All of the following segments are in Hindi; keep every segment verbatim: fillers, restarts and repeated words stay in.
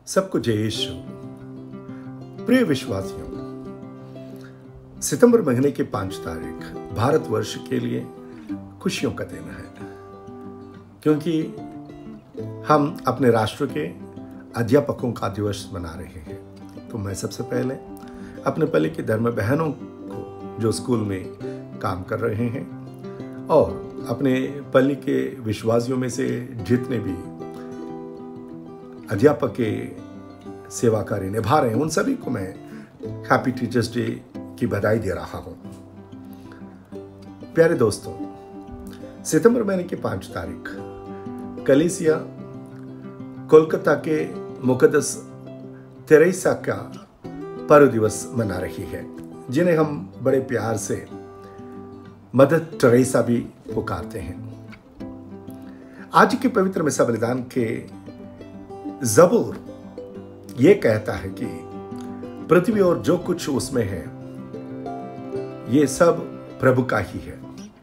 सबको जय यीशु। प्रिय विश्वासियों, सितंबर महीने की पांच तारीख भारतवर्ष के लिए खुशियों का दिन है, क्योंकि हम अपने राष्ट्र के अध्यापकों का दिवस मना रहे हैं। तो मैं सबसे पहले अपने पल्ली की धर्म बहनों को जो स्कूल में काम कर रहे हैं और अपने पल्ली के विश्वासियों में से जितने भी अध्यापक के सेवा कार्य निभा रहे हैं उन सभी को मैं हैप्पी टीचर्स डे की बधाई दे रहा हूं। प्यारे दोस्तों, सितंबर महीने की पांच तारीख कलीसिया कोलकाता के मुकद्दस तेरेसा का पर्व दिवस मना रही है, जिन्हें हम बड़े प्यार से मदर टेरेसा भी पुकारते हैं। आज के पवित्र मिसा बलिदान के ज़बूर ये कहता है कि पृथ्वी और जो कुछ उसमें है ये सब प्रभु का ही है।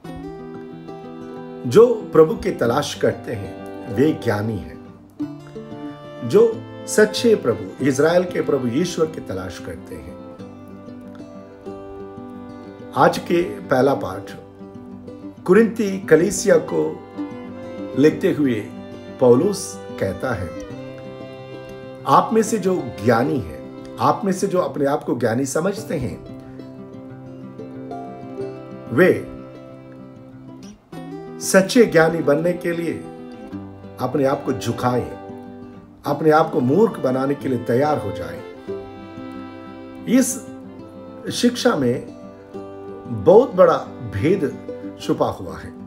जो प्रभु की तलाश करते हैं वे ज्ञानी हैं। जो सच्चे प्रभु इज़राइल के प्रभु ईश्वर की तलाश करते हैं। आज के पहला पाठ कुरिन्थी कलीसिया को लिखते हुए पौलुस कहता है, आप में से जो ज्ञानी है, आप में से जो अपने आप को ज्ञानी समझते हैं, वे सच्चे ज्ञानी बनने के लिए अपने आप को झुकाएं, अपने आप को मूर्ख बनाने के लिए तैयार हो जाएं। इस शिक्षा में बहुत बड़ा भेद छुपा हुआ है।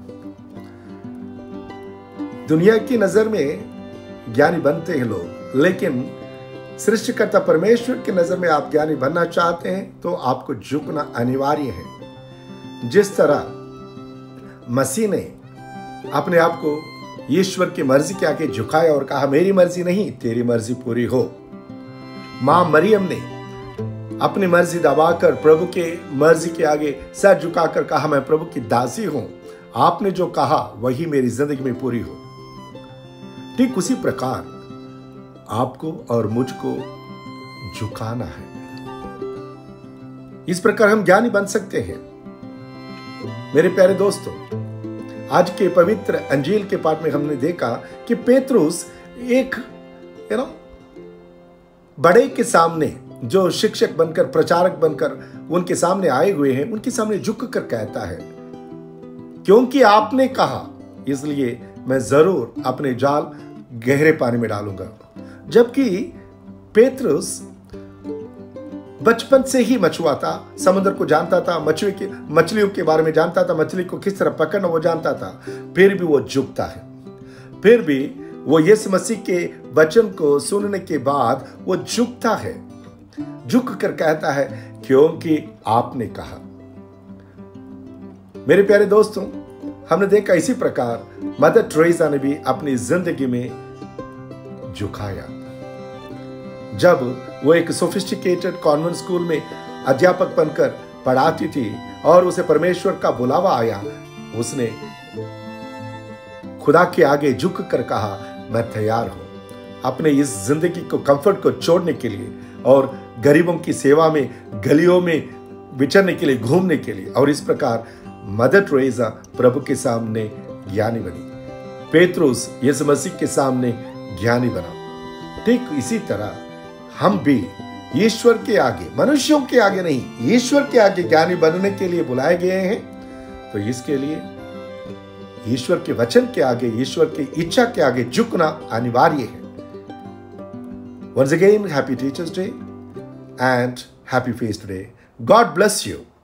दुनिया की नजर में ज्ञानी बनते हैं लोग, लेकिन सृष्टिकर्ता परमेश्वर की नजर में आप ज्ञानी बनना चाहते हैं तो आपको झुकना अनिवार्य है। जिस तरह मसीह ने अपने आप को ईश्वर की मर्जी के आगे झुकाया और कहा, मेरी मर्जी नहीं तेरी मर्जी पूरी हो। मां मरियम ने अपनी मर्जी दबाकर प्रभु के मर्जी के आगे सर झुकाकर कहा, मैं प्रभु की दासी हूं, आपने जो कहा वही मेरी जिंदगी में पूरी हो। ठीक उसी प्रकार आपको और मुझको झुकाना है। इस प्रकार हम ज्ञानी बन सकते हैं। मेरे प्यारे दोस्तों, आज के पवित्र अंजील के पाठ में हमने देखा कि पेतरुस एक यू नो बड़े के सामने, जो शिक्षक बनकर प्रचारक बनकर उनके सामने आए हुए हैं, उनके सामने झुक कर कहता है, क्योंकि आपने कहा इसलिए मैं जरूर अपने जाल गहरे पानी में डालूंगा। जबकि पेतरुस बचपन से ही मछुआ था, समुद्र को जानता था, मछली के मछलियों के बारे में जानता था, मछली को किस तरह पकड़ना वो जानता था, फिर भी वो झुकता है। फिर भी वो यीशु मसीह के वचन को सुनने के बाद वो झुकता है, झुक कर कहता है, क्योंकि आपने कहा। मेरे प्यारे दोस्तों, हमने देखा इसी प्रकार मदर टेरेसा ने भी अपनी जिंदगी में झुकाया। जब वो एक सोफिस्टिकेटेड कॉन्वेंट स्कूल में अध्यापक बनकर पढ़ाती थी और उसे परमेश्वर का बुलावा आया, उसने खुदा के आगे झुक कर कहा, मैं तैयार हूं अपने इस जिंदगी को कंफर्ट को छोड़ने के लिए और गरीबों की सेवा में गलियों में विचरने के लिए, घूमने के लिए। और इस प्रकार मदर टेरेसा प्रभु के सामने ज्ञानी बनी, पेतरुस यीशु मसीह के सामने ज्ञानी बना। ठीक इसी तरह हम भी ईश्वर के आगे, मनुष्यों के आगे नहीं, ईश्वर के आगे ज्ञानी बनने के लिए बुलाए गए हैं। तो इसके लिए ईश्वर के वचन के आगे, ईश्वर की इच्छा के आगे झुकना अनिवार्य है। Once again, happy Teachers Day and happy feast day. God bless you.